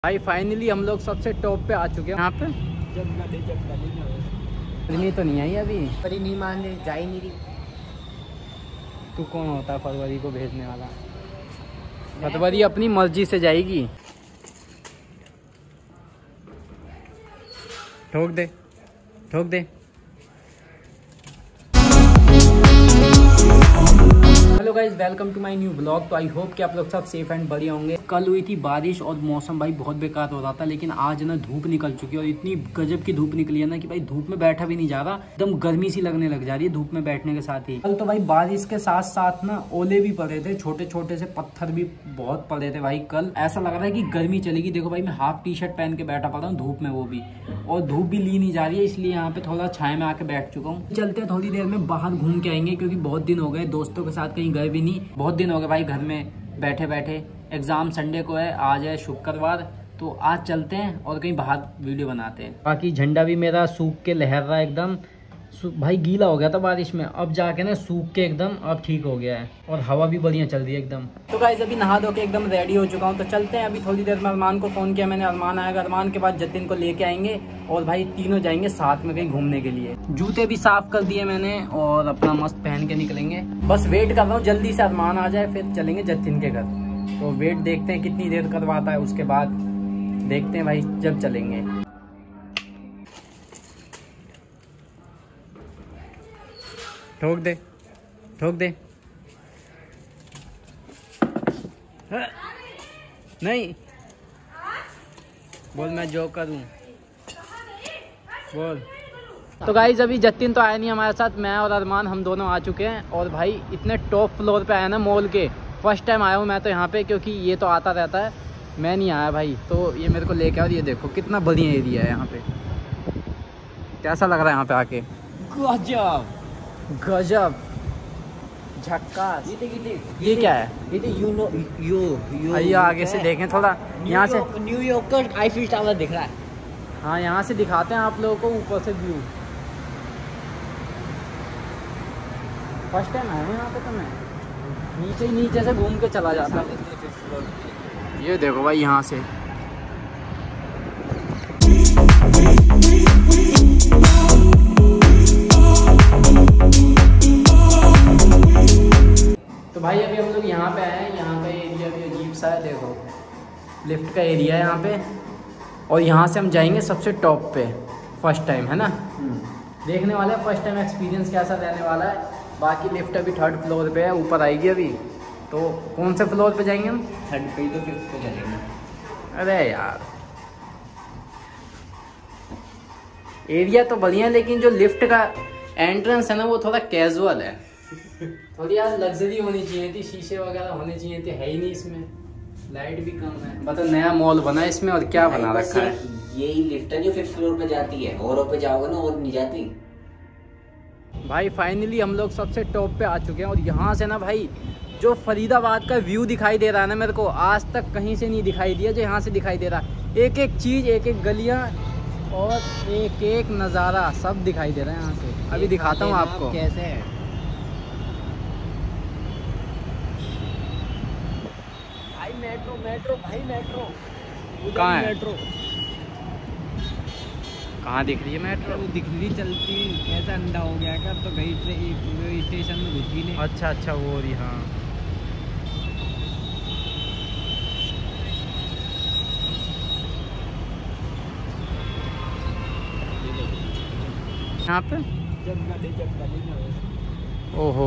भाई फाइनली हम लोग सबसे टॉप पे आ चुके हैं यहाँ पे। गर्मी तो नहीं आई अभी, पर नहीं मान रही, जा ही नहीं रही। तू कौन होता है फरवरी को भेजने वाला? फरवरी अपनी मर्जी से जाएगी। ठोक दे ठोक दे। Hello guys, welcome to my new blog. तो आई होप कि आप लोग सब सेफ एंड बढ़िया होंगे। कल हुई थी बारिश और मौसम भाई बहुत बेकार हो रहा था, लेकिन आज ना धूप निकल चुकी है और इतनी गजब की धूप निकली है ना कि भाई धूप में बैठा भी नहीं जा रहा, एकदम गर्मी सी लगने लग जा रही है धूप में बैठने के साथ ही। कल तो भाई बारिश के साथ साथ ना ओले भी पड़े थे, छोटे छोटे से पत्थर भी बहुत पड़े थे भाई। कल ऐसा लग रहा है कि गर्मी चलेगी। देखो भाई मैं हाफ टी शर्ट पहन के बैठा पड़ा हूँ धूप में, वो भी, और धूप भी ली नहीं जा रही है, इसलिए यहाँ पे थोड़ा छाया में आके बैठ चुका हूँ। चलते हैं थोड़ी देर में बाहर घूम के आएंगे, क्योंकि बहुत दिन हो गए दोस्तों के साथ कहीं गए भी नहीं। बहुत दिन हो गए भाई घर में बैठे बैठे। एग्जाम संडे को है, आज है शुक्रवार, तो आज चलते हैं और कहीं बाहर वीडियो बनाते हैं। बाकी झंडा भी मेरा सूख के लहर रहा है एकदम। भाई गीला हो गया था बारिश में, अब जाके ना सूख के एकदम अब ठीक हो गया है, और हवा भी बढ़िया चल रही है एकदम। तो गाइस अभी नहा धो के एकदम रेडी हो चुका हूँ, तो चलते हैं। अभी थोड़ी देर में अरमान को फ़ोन किया मैंने, अरमान आएगा, अरमान के बाद जतिन को लेके आएंगे और भाई तीनों जाएंगे साथ में कहीं घूमने के लिए। जूते भी साफ कर दिए मैंने और अपना मस्त पहन के निकलेंगे। बस वेट कर रहा हूँ जल्दी से अरमान आ जाए, फिर चलेंगे जतिन के घर। तो वेट देखते हैं कितनी देर करवाता है, उसके बाद देखते हैं भाई जब चलेंगे। ठोक दे ठोक दे। नहीं बोल, मैं जो करूं बोल। तो गाइज अभी जतिन तो आया नहीं हमारे साथ, मैं और अरमान हम दोनों आ चुके हैं। और भाई इतने टॉप फ्लोर पे आया ना मॉल के, फर्स्ट टाइम आया हूँ मैं तो यहाँ पे, क्योंकि ये तो आता रहता है, मैं नहीं आया भाई। तो ये मेरे को लेके आओ, ये देखो कितना बढ़िया एरिया है यहाँ पे। कैसा लग रहा है यहाँ पे आके? गजब गजब झक्कास। ये क्या है? आइए आगे से देखें थोड़ा, यहाँ से न्यूयॉर्क का आईफिल टावर दिख रहा है। हाँ यहाँ से दिखाते हैं आप लोगों को ऊपर से व्यू। फर्स्ट टाइम आया हूँ यहाँ पे, तो मैं नीचे से घूम के चला जाता। ये देखो भाई यहाँ से भाई अभी हम लोग यहाँ पे आए हैं। यहाँ का एरिया भी अजीब सा है, देखो लिफ्ट का एरिया है यहाँ पे, और यहाँ से हम जाएंगे सबसे टॉप पे। फर्स्ट टाइम है ना, देखने वाले हैं फर्स्ट टाइम एक्सपीरियंस कैसा रहने वाला है। बाकी लिफ्ट अभी 3rd फ्लोर पे है, ऊपर आएगी अभी। तो कौन से फ्लोर पे जाएंगे हम? 3rd पे, तो 5th पे चलेंगे। अरे यार एरिया तो बढ़िया है, लेकिन जो लिफ्ट का एंट्रेंस है ना वो थोड़ा कैजुअल है। थोड़ी यार लग्जरी होनी चाहिए थी, शीशे वगैरह होने चाहिए थे, है ही नहीं इसमें। लाइट भी कम है। मतलब नया मॉल बना है इसमें, और क्या बना रखा है? यही लिफ्ट है जो 5th फ्लोर पे जाती है, और ऊपर जाओगे ना और नहीं जाती। भाई फाइनली हम लोग सबसे टॉप पे आ चुके हैं, और यहाँ से ना भाई जो फरीदाबाद का व्यू दिखाई दे रहा है ना, मेरे को आज तक कहीं से नहीं दिखाई दिया जो यहाँ से दिखाई दे रहा है। एक एक चीज़, एक एक गलियाँ और एक एक नज़ारा सब दिखाई दे रहा है यहाँ से। अभी दिखाता हूँ आपको कैसे है। मेट्रो मेट्रो भाई, मेट्रो कहाँ है? मेट्रो कहाँ दिख रही है मेट्रो? दिख रही चलती, ऐसा अंडा हो गया क्या? तो गई स्टेशन में घुस गई। अच्छा अच्छा वो रही। हाँ यहाँ पे ओहो,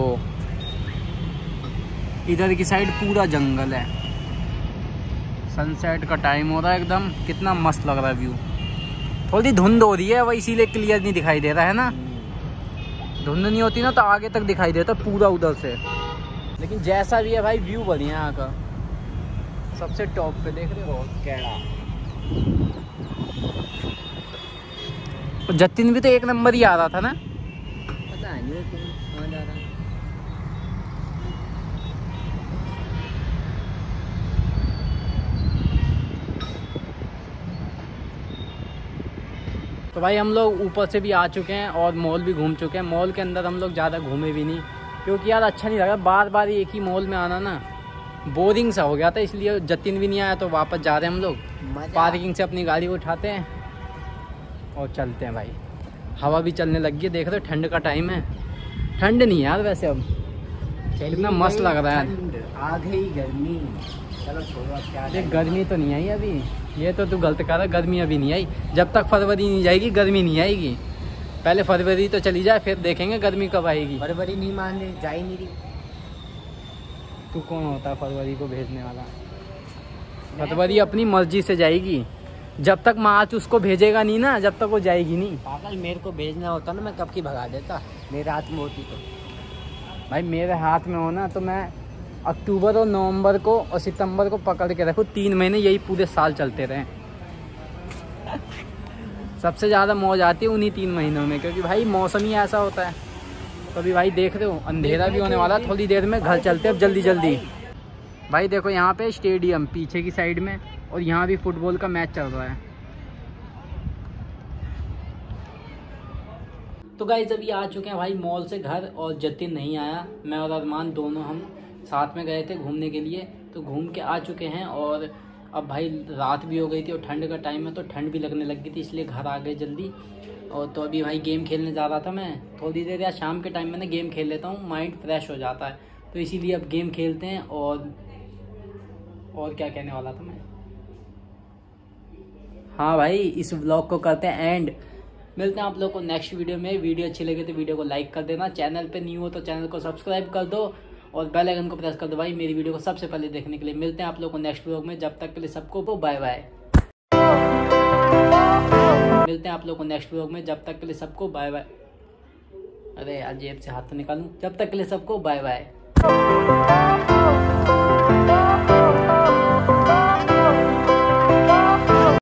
इधर की साइड पूरा जंगल है। सनसेट का टाइम हो रहा है एकदम, कितना मस्त लग रहा है व्यू। थोड़ी धुंध हो रही है वह, इसीलिए क्लियर नहीं दिखाई दे रहा है ना। धुंध नहीं होती ना तो आगे तक दिखाई देता पूरा उधर से। लेकिन जैसा भी है भाई व्यू बढ़िया है यहाँ का। सबसे टॉप पे देख रहे हो कैड़ा। जतिन भी तो एक नंबर ही आ रहा था ना। पता नहीं कहाँ जा रहा है। तो भाई हम लोग ऊपर से भी आ चुके हैं और मॉल भी घूम चुके हैं। मॉल के अंदर हम लोग ज़्यादा घूमे भी नहीं, क्योंकि यार अच्छा नहीं लगा बार बार एक ही मॉल में आना ना, बोरिंग सा हो गया था, इसलिए जतिन भी नहीं आया तो वापस जा रहे हैं हम लोग। पार्किंग से अपनी गाड़ी को उठाते हैं और चलते हैं भाई। हवा भी चलने लग गई, देख रहे हो ठंड का टाइम है। ठंड नहीं यार वैसे अब, कितना मस्त लग रहा है। आ गई गर्मी। चलो छोड़ो, क्या ये गर्मी तो नहीं आई अभी, ये तो तू गलत कर रहा, गर्मी अभी नहीं आई। जब तक फरवरी नहीं जाएगी गर्मी नहीं आएगी। पहले फरवरी तो चली जाए, फिर देखेंगे गर्मी कब आएगी। फरवरी नहीं मान रही, जा ही नहीं रही। तू कौन होता है फरवरी को भेजने वाला? फरवरी अपनी मर्जी से जाएगी, जब तक मार्च उसको भेजेगा नहीं ना, जब तक वो जाएगी नहीं। पागल, मेरे को भेजना होता ना मैं कब की भगा देता, मेरे हाथ में होती तो। भाई मेरे हाथ में हो ना तो मैं अक्टूबर और नवंबर को और सितंबर को पकड़ के रखूँ, 3 महीने यही पूरे साल चलते रहे। सबसे ज़्यादा मौज आती है उन्हीं 3 महीनों में, क्योंकि भाई मौसम ही ऐसा होता है। तो अभी भाई देख रहे हो अंधेरा भी होने वाला, थोड़ी देर में घर चलते हैं अब जल्दी जल्दी। भाई देखो यहाँ पे स्टेडियम पीछे की साइड में, और यहाँ भी फुटबॉल का मैच चल रहा है। तो गाइस अभी आ चुके हैं भाई मॉल से घर, और जतिन नहीं आया। मैं और अरमान दोनों हम साथ में गए थे घूमने के लिए, तो घूम के आ चुके हैं। और अब भाई रात भी हो गई थी और ठंड का टाइम है, तो ठंड भी लगने लग गई थी, इसलिए घर आ गए जल्दी। और तो अभी भाई गेम खेलने जा रहा था मैं थोड़ी देर, या शाम के टाइम में ना गेम खेल लेता हूँ, माइंड फ्रेश हो जाता है, तो इसीलिए अब गेम खेलते हैं। और क्या कहने वाला था मैं, हाँ भाई इस व्लॉग को करते हैं एंड। मिलते हैं आप लोग को नेक्स्ट वीडियो में। वीडियो अच्छी लगे तो वीडियो को लाइक कर देना, चैनल पे न्यू हो तो चैनल को सब्सक्राइब कर दो और बेल आइकन को प्रेस कर दो भाई मेरी वीडियो को सबसे पहले देखने के लिए। मिलते हैं आप लोग को नेक्स्ट व्लॉग में, जब तक के लिए सबको बाय बाय। मिलते हैं आप लोग को नेक्स्ट व्लॉग में, जब तक के लिए सबको बाय बाय। अरे यार जेब से हाथ तो निकालूं, जब तक के लिए सबको बाय बाय।